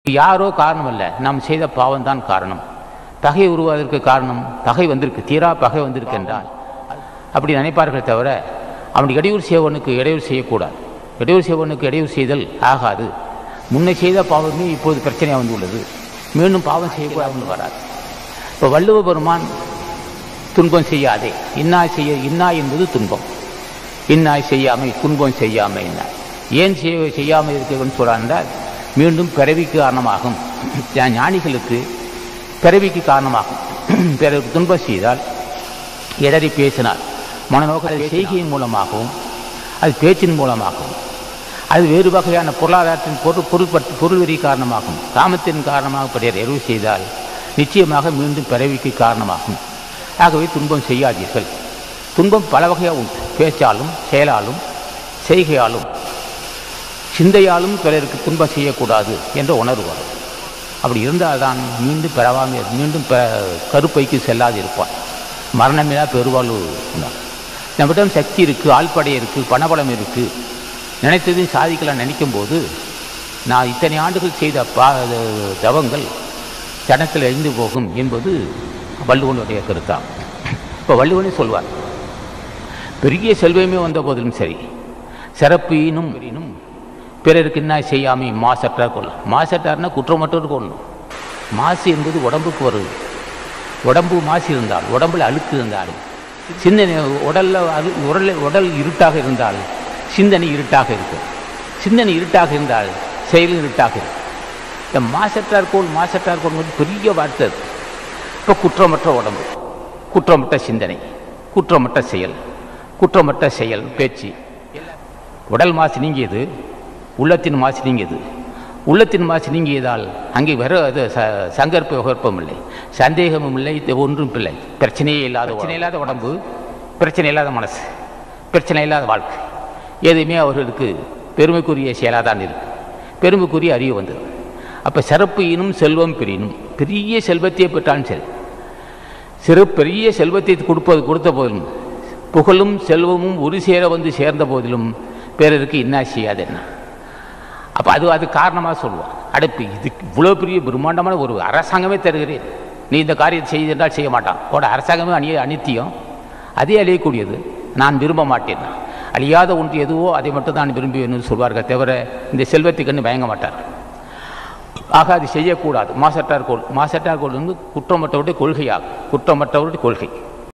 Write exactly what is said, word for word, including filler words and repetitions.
யாரோ காரணம் அல்ல, நாம் செய்த பாவம் தான் காரணம். பகை உருவாவதற்கு காரணம் பகை வந்திருக்கு, தீரா பகை வந்திருக்கு என்றால் அப்படி நினைப்பார்கள் தவிர அவனுக்கு இடையூறு செய்வனுக்கு இடையூறு செய்யக்கூடாது. இடையூறு செய்வனுக்கு இடையூறு செய்தல் ஆகாது. முன்னை செய்த பாவமே இப்போது பிரச்சனையாக வந்துள்ளது, மீண்டும் பாவம் செய்யக்கூடாதுன்னு வராது. இப்போ வள்ளுவ பெருமான் துன்பம் செய்யாதே, இன்னாய் செய்ய இன்னாய் என்பது துன்பம், இன்னாய் செய்யாமை துன்பம் செய்யாமை என்ன ஏன் செய்ய செய்யாமல் இருக்கணும்னு சொல்கிறார் என்றால் மீண்டும் பிறவிக்கு காரணமாகும். ஞானிகளுக்கு பிறவிக்கு காரணமாகும். பிறகு துன்பம் செய்தால் இடறி பேசினால் மனநோக்க செய்கையின் மூலமாகவும் அது பேச்சின் மூலமாகவும் அது வேறு வகையான பொருளாதாரத்தின் பொருள் பொருள்பட்டு பொருள்வெறி காரணமாகும். காமத்தின் காரணமாக பிறர் எருவு செய்தால் நிச்சயமாக மீண்டும் பிறவிக்கு காரணமாகும். ஆகவே துன்பம் செய்யாதீர்கள். துன்பம் பல வகையாக உண்டு. பேச்சாலும் செயலாலும் செய்கையாலும் சிந்தையாலும் பிறருக்கு துன்பம் செய்யக்கூடாது என்ற உணர்வு வரும். அப்படி இருந்தால்தான் மீண்டும் பெறவாமல் மீண்டும் கருப்பைக்கு செல்லாது இருப்பான். மரணமில்லா பெருவாழ்வு இருந்தான். நம்மிடம் சக்தி இருக்குது, ஆள்படை இருக்குது, பணபலம் இருக்குது, நினைத்ததையும் சாதிக்கலாம் நினைக்கும் போது நான் இத்தனை ஆண்டுகள் செய்த பா தவங்கள் சடத்தில் எழுந்து போகும் என்பது வள்ளுவனுடைய கருத்தான். இப்போ வள்ளுவனே சொல்வார், பெரிய செல்வமே வந்த போதிலும் சரி சிறப்பு ஈனும் பிறருக்கு என்ன செய்யாமை மாசற்றார் கொள்ளும். மாசற்றார்னா குற்றமற்றோர் கொள்ளணும். மாசு என்பது உடம்புக்கு வருது. உடம்பு மாசு இருந்தால், உடம்பில் அழுக்கு இருந்தாலும், சிந்தனை உடலில் அழு உடல் உடல் இருட்டாக இருந்தால் சிந்தனை இருட்டாக இருக்கும். சிந்தனை இருட்டாக இருந்தால் செயலும் இருட்டாக இருக்கும். இந்த மாசற்றார் கோள் மாசற்றார் கோள் பெரிய வார்த்தை. இப்போ குற்றமற்ற உடம்பு, குற்றமற்ற சிந்தனை, குற்றமற்ற செயல், குற்றமற்ற செயல் பேச்சு, உடல் மாசு நீங்கியது, உள்ளத்தின் மாசு நீங்கியது. உள்ளத்தின் மாசு நீங்கியதால் அங்கே வர அது ச சங்கற்ப விகற்பம் இல்லை, சந்தேகமும் இல்லை, ஒன்றும் இல்லை, பிரச்சனையே இல்லாத பிரச்சனை இல்லாத உடம்பு, பிரச்சனை இல்லாத மனசு, பிரச்சனை இல்லாத வாழ்க்கை, எதுவுமே அவர்களுக்கு பெருமைக்குரிய செயலாக தான் இருக்கு. பெருமைக்குரிய அறிவு வந்தது. அப்போ சிறப்பு ஈனும் செல்வம் பெரியனும், பெரிய செல்வத்தையே பெற்றாலும் சரி, சிறு பெரிய செல்வத்தை கொடுப்பது கொடுத்த போதிலும் புகழும் செல்வமும் ஒரு சேர வந்து சேர்ந்த போதிலும் பிறருக்கு என்ன செய்யாது என்ன. அப்போ அது அது காரணமாக சொல்லுவான். அடுப்பு இது இவ்வளோ பெரிய பிரம்மாண்டமான ஒரு அரசாங்கமே தருகிறேன், நீ இந்த காரியத்தை செய்தால் செய்ய மாட்டான். கூட அரசாங்கமே அணிய அனித்தியம், அதே அழியக்கூடியது, நான் விரும்ப மாட்டேன். அழியாத ஒன்று எதுவோ அதை மட்டும் தான் விரும்புவேன்னு சொல்வார்கள் தவிர இந்த செல்வத்துக்குன்னு பயங்க மாட்டார். ஆக அது செய்யக்கூடாது. மாசற்றார் கோள் மாசற்றார் கோள் வந்து குற்றமற்றவருடைய கொள்கையாகும். குற்றமற்றவருடைய கொள்கை